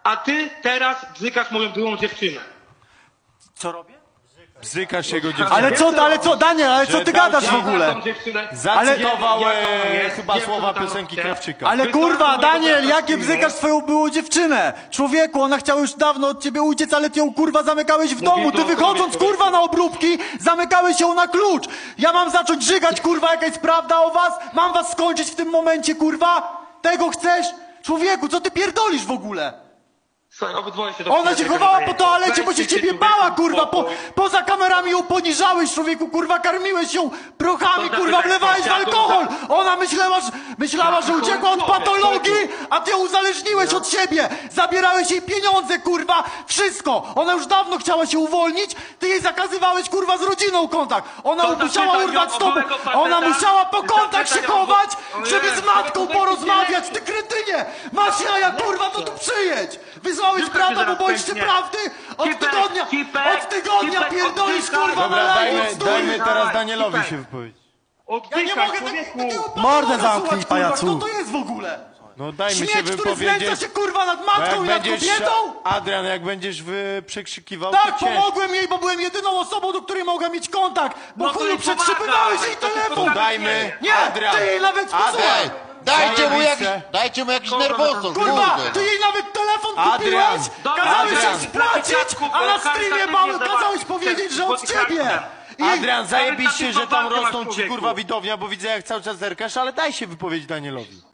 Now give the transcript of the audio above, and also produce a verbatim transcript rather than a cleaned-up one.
A ty teraz bzykasz moją byłą dziewczynę. Co robię? Bzykasz jego dziewczynę. Ale co, ale co, Daniel, ale co ty gadasz w ogóle? Zacytował Ale- e, chyba słowa piosenki Krawczyka. Ale kurwa, Daniel, jakie bzykasz swoją byłą dziewczynę? Człowieku, ona chciała już dawno od ciebie uciec, ale ty ją kurwa zamykałeś w domu. Ty wychodząc kurwa na obróbki, zamykałeś ją na klucz. Ja mam zacząć żygać kurwa, jaka jest prawda o was? Mam was skończyć w tym momencie kurwa? Tego chcesz? Człowieku, co ty pierdolisz w ogóle? Słuchaj, obydwoje się Ona się chowała po toalecie, bo się ciebie bała, kurwa, po, spokój. poza kamerami ją poniżałeś, człowieku, kurwa, karmiłeś ją prochami, To kurwa, znaczy, wlewałeś w ja alkohol! to- Ona myślała, że, myślała, że uciekła od patologii, a ty ją uzależniłeś od siebie! Zabierałeś jej pieniądze, kurwa, wszystko! Ona już dawno chciała się uwolnić, ty jej zakazywałeś, kurwa, z rodziną kontakt! Ona To musiała zapytaj urwać ją z tobą, o małego faceta, ona musiała po kontakt się zapytaj ją o- chować, o- żeby z Jezu, matką to porozmawiać, będzie- ty kretynie! Masz jaja, kurwa, to tu przyjedź! Wysłałeś Rzucę brata, się bo zaraz boisz się pęknie. prawdy? Od Kipek, tygodnia, kipek, od tygodnia kipek, pierdolisz, oddychaj. kurwa, Dobra, na dajmy, live, dajmy stój. teraz Danielowi Kipek. się wypowiedzieć. Ja nie Oddychaj, mogę tak- człowieku. takiego Mordę patrona zamknij, słuchać, kurwa, pajacu. kto to jest w ogóle? No dajmy się Śmieć, który wypowiedzieć. znęca się, kurwa, nad Bo matką i jak nad będziesz, kobietą? Adrian, jak będziesz wy przekrzykiwał, Tak, to ciężko. pomogłem jej, bo byłem jedyną osobą, do której mogłem mieć kontakt, bo No to chuju jej przetrzypywałeś pomaga. jej To się telefon! pomaga. Dajmy, Nie, Adrian. ty jej nawet, posłuchaj! Adrian. Dajcie mu, jakiś, Zajebiste. dajcie mu jakiś Kurwa, nerwosol, Kurwa, kurde. ty jej nawet telefon Adrian. kupiłeś, Dobra, kazałeś Adrian. jej spłacić, a na streamie mały kazałeś powiedzieć, że od ciebie! I Adrian, zajebiście, Nawet że tam taką rosną masz, ci człowieku. kurwa widownia, bo widzę jak cały czas zerkasz, ale daj się wypowiedzieć Danielowi.